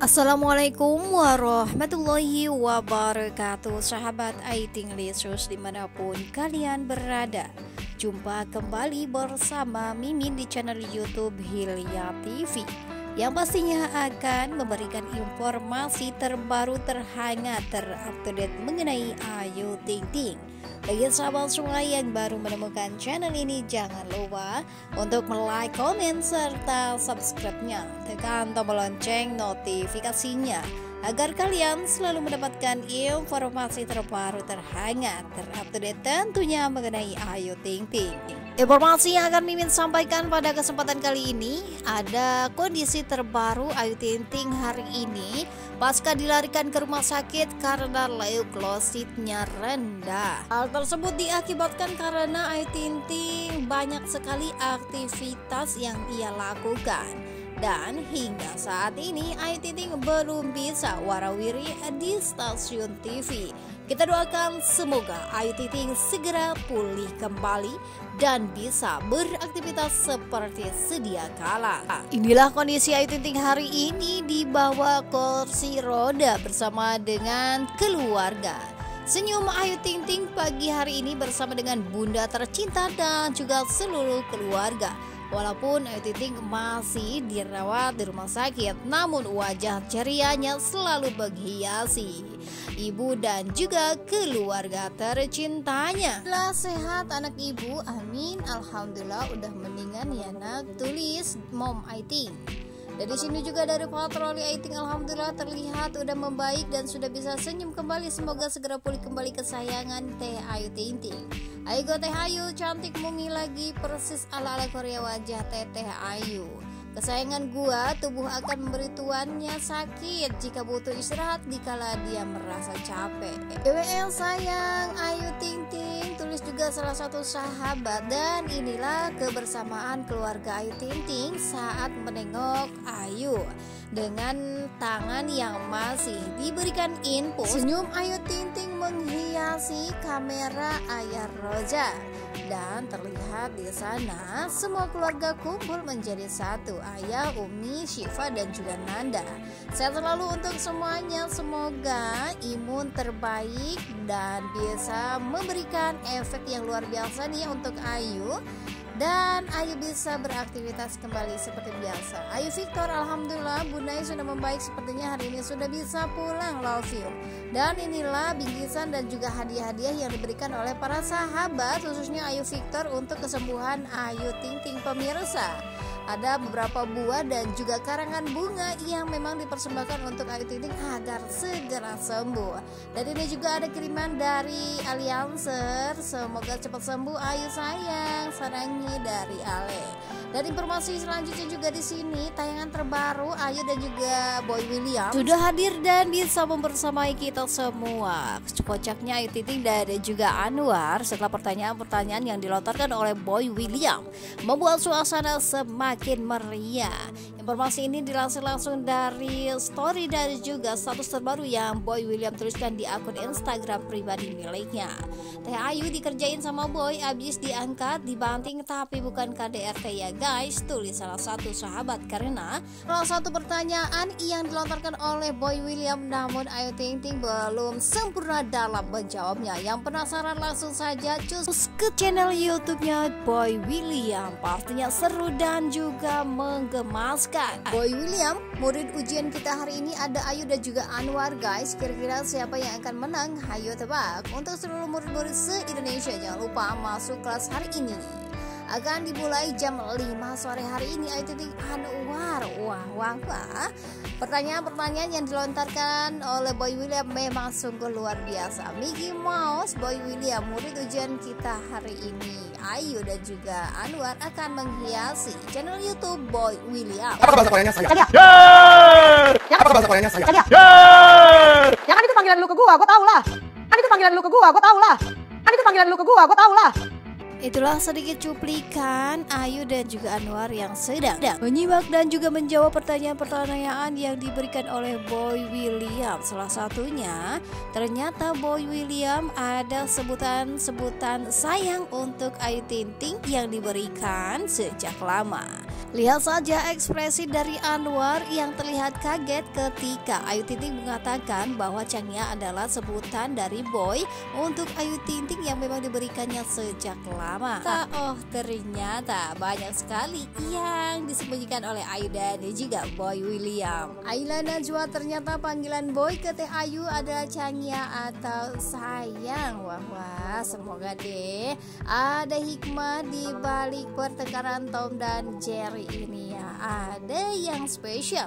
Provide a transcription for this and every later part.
Assalamualaikum warahmatullahi wabarakatuh. Sahabat Aiting Lesus dimanapun kalian berada, jumpa kembali bersama Mimin di channel YouTube Hilya TV, yang pastinya akan memberikan informasi terbaru, terhangat, terupdate mengenai Ayu Ting Ting. Bagi sahabat semua yang baru menemukan channel ini, jangan lupa untuk like, komen, serta subscribe-nya. Tekan tombol lonceng notifikasinya agar kalian selalu mendapatkan informasi terbaru, terhangat, terupdate tentunya mengenai Ayu Ting Ting. Informasi yang akan Mimin sampaikan pada kesempatan kali ini, ada kondisi terbaru Ayu Ting Ting hari ini pasca dilarikan ke rumah sakit karena leukositnya rendah. Hal tersebut diakibatkan karena Ayu Ting Ting banyak sekali aktivitas yang ia lakukan. Dan hingga saat ini Ayu Ting Ting belum bisa warawiri di stasiun TV. Kita doakan semoga Ayu Ting Ting segera pulih kembali dan bisa beraktivitas seperti sedia kala. Inilah kondisi Ayu Ting Ting hari ini di bawah kursi roda bersama dengan keluarga. Senyum Ayu Ting Ting pagi hari ini bersama dengan bunda tercinta dan juga seluruh keluarga. Walaupun Ayu Ting Ting masih dirawat di rumah sakit, namun wajah cerianya selalu menghiasi ibu dan juga keluarga tercintanya. Lah sehat anak ibu, amin, alhamdulillah udah mendingan ya nak, tulis Mom Ayu Ting. Dan di sini juga dari patroli Ayu Ting alhamdulillah terlihat udah membaik dan sudah bisa senyum kembali. Semoga segera pulih kembali kesayangan Teh Ayu Ting Ting. Ayo Teh Ayu, cantik mumi lagi, persis ala-ala Korea wajah Teteh Ayu. Kesayangan gua, tubuh akan memberi tuannya sakit jika butuh istirahat dikala dia merasa capek. DWL sayang Ayu Ting Ting, tulis juga salah satu sahabat. Dan inilah kebersamaan keluarga Ayu Ting Ting saat menengok Ayu dengan tangan yang masih diberikan infus. Senyum Ayu Ting Ting menghiasi kamera ayah Roja. Dan terlihat di sana semua keluarga kumpul menjadi satu, ayah, Umi, Syifa dan juga Nanda. Sehat selalu untuk semuanya, semoga imun terbaik dan bisa memberikan efek yang luar biasa nih untuk Ayu. Dan Ayu bisa beraktivitas kembali seperti biasa. Ayu Victor alhamdulillah bundanya sudah membaik, sepertinya hari ini sudah bisa pulang, love you. Dan inilah bingkisan dan juga hadiah-hadiah yang diberikan oleh para sahabat, khususnya Ayu Victor untuk kesembuhan Ayu Ting Ting. Pemirsa, ada beberapa buah dan juga karangan bunga yang memang dipersembahkan untuk Ayu Ting Ting agar segera sembuh. Dan ini juga ada kiriman dari Alianser, semoga cepat sembuh Ayu sayang, sarangi dari Ale. Dan informasi selanjutnya juga di sini tayangan terbaru Ayu dan juga Boy William sudah hadir dan bisa membersamai kita semua. Kocaknya Ayu Ting Ting dan juga Anwar setelah pertanyaan-pertanyaan yang dilontarkan oleh Boy William membuat suasana semakin meriah. Informasi ini dilansir langsung dari story dan juga status terbaru yang Boy William tuliskan di akun Instagram pribadi miliknya. Teh Ayu dikerjain sama Boy, abis diangkat, dibanting, tapi bukan KDRT ya guys, tulis salah satu sahabat. Karena salah satu pertanyaan yang dilontarkan oleh Boy William, namun Ayu Ting Ting belum sempurna dalam menjawabnya. Yang penasaran langsung saja cus ke channel YouTube-nya Boy William, pastinya seru dan juga menggemaskan. Boy William, murid ujian kita hari ini ada Ayu dan juga Anwar guys. Kira-kira siapa yang akan menang? Hayo tebak. Untuk seluruh murid-murid se-Indonesia, jangan lupa masuk kelas hari ini. Akan dimulai jam 5 sore hari ini. Ayu Ting Ting Anwar. Wah. Pertanyaan-pertanyaan yang dilontarkan oleh Boy William memang sungguh luar biasa. Mickey Mouse, Boy William, murid ujian kita hari ini. Ayu dan juga Anwar akan menghiasi channel YouTube Boy William. Apa bahasa Koreanya saya? Apa bahasa Koreanya saya? Ya kan itu panggilan lu ke gua tahu lah. Kan itu panggilan lu ke gua tahu lah. Kan itu panggilan lu ke gua tahu lah. Itulah sedikit cuplikan Ayu dan juga Anwar yang sedang menyimak dan juga menjawab pertanyaan-pertanyaan yang diberikan oleh Boy William. Salah satunya, ternyata Boy William ada sebutan sayang untuk Ayu Ting Ting yang diberikan sejak lama. Lihat saja ekspresi dari Anwar yang terlihat kaget ketika Ayu Ting Ting mengatakan bahwa Changya adalah sebutan dari boy untuk Ayu Ting Ting yang memang diberikannya sejak lama. Ternyata banyak sekali yang disembunyikan oleh Ayu dan juga Boy William. Ayla Najwa ternyata panggilan boy ke Teh Ayu adalah Changya atau sayang. Wah, semoga deh ada hikmah di balik pertengkaran Tom dan Jerry ini ya, ada yang spesial.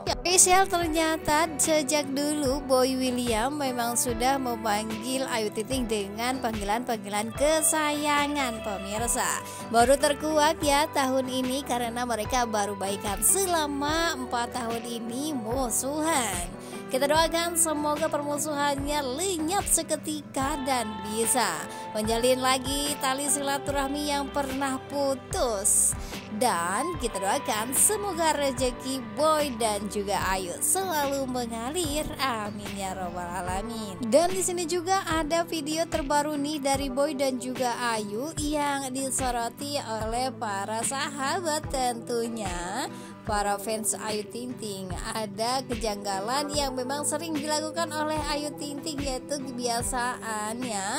Ternyata sejak dulu Boy William memang sudah memanggil Ayu Ting Ting dengan panggilan-panggilan kesayangan pemirsa. Baru terkuat ya tahun ini karena mereka baru baikan selama 4 tahun ini musuhan. Kita doakan semoga permusuhannya lenyap seketika dan bisa menjalin lagi tali silaturahmi yang pernah putus. Dan kita doakan semoga rezeki Boy dan juga Ayu selalu mengalir, amin ya robbal alamin. Dan di sini juga ada video terbaru nih dari Boy dan juga Ayu yang disoroti oleh para sahabat tentunya. Para fans Ayu Ting Ting, ada kejanggalan yang memang sering dilakukan oleh Ayu Ting Ting, yaitu kebiasaannya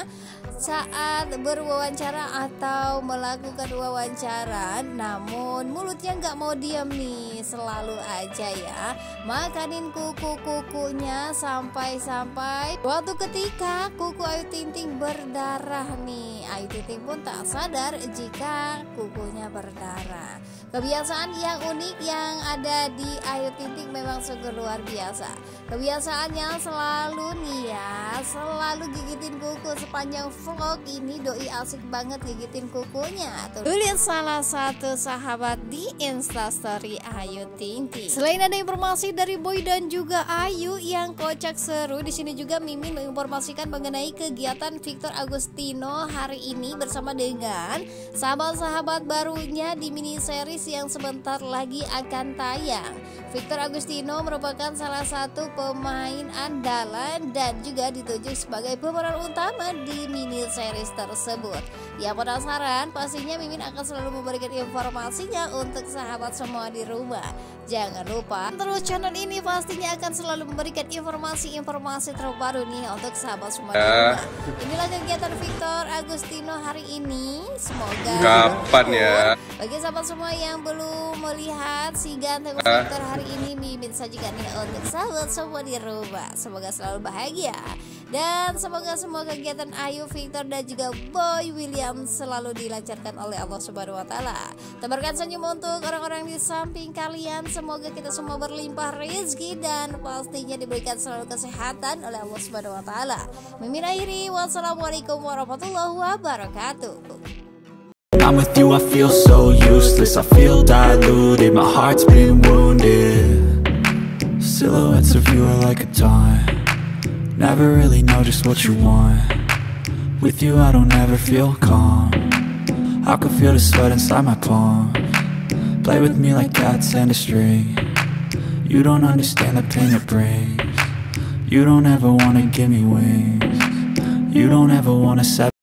saat berwawancara atau melakukan wawancara namun mulutnya nggak mau diam nih, selalu aja ya makanin kuku-kukunya sampai-sampai waktu ketika kuku Ayu Ting Ting berdarah nih, Ayu Ting Ting pun tak sadar jika kukunya berdarah. Kebiasaan yang unik yang ada di Ayu Ting Ting memang sungguh luar biasa. Kebiasaannya selalu nih ya, selalu gigitin kuku. Sepanjang vlog ini doi asik banget gigitin kukunya. Tulis salah satu sahabat di Instastory Ayu Ting Ting. Selain ada informasi dari Boy dan juga Ayu yang kocak seru, di sini juga Mimin menginformasikan mengenai kegiatan Victor Agustino hari ini bersama dengan sahabat-sahabat barunya di mini series yang sebentar lagi akan tayang. Victor Agustino merupakan salah satu pemain andalan dan juga ditunjuk sebagai pemeran utama di mini series tersebut. Ya penasaran? Pastinya Mimin akan selalu memberikan informasinya untuk sahabat semua di rumah. Jangan lupa terus channel ini pastinya akan selalu memberikan informasi-informasi terbaru nih untuk sahabat semua di rumah. Inilah kegiatan Victor Agustino hari ini. Semoga kapan ya? Bagi sahabat semua yang belum melihat si ganteng Victor hari ini, Mimin sajikan nih untuk sahabat semua di rumah. Semoga selalu bahagia dan semoga semua kegiatan Ayu, Victor dan juga Boy William selalu dilancarkan oleh Allah Subhanahu wa taala. Tebarkan senyum untuk orang-orang di samping kalian. Semoga kita semua berlimpah rezeki dan pastinya diberikan selalu kesehatan oleh Allah Subhanahu wa taala. Mimin akhiri, wassalamualaikum warahmatullahi wabarakatuh. I'm with you, I feel so useless. I feel diluted, my heart's been wounded. Silhouettes of you are like a taunt. Never really know just what you want. With you I don't ever feel calm. I can feel the sweat inside my palms. Play with me like cats and a string. You don't understand the pain it brings. You don't ever wanna give me wings. You don't ever wanna set